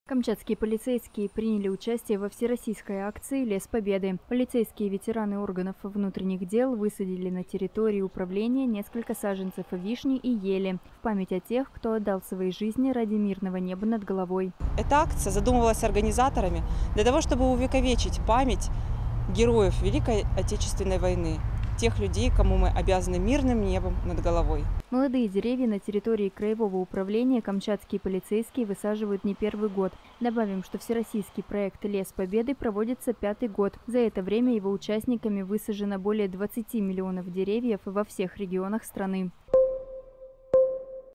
Камчатские полицейские приняли участие во всероссийской акции «Лес Победы». Полицейские ветераны органов внутренних дел высадили на территории управления несколько саженцев вишни и ели в память о тех, кто отдал свои жизни ради мирного неба над головой. Эта акция задумывалась организаторами для того, чтобы увековечить память героев Великой Отечественной войны, тех людей, кому мы обязаны мирным небом над головой. Молодые деревья на территории краевого управления камчатские полицейские высаживают не первый год. Добавим, что всероссийский проект «Лес Победы» проводится 5-й год. За это время его участниками высажено более 20 миллионов деревьев во всех регионах страны.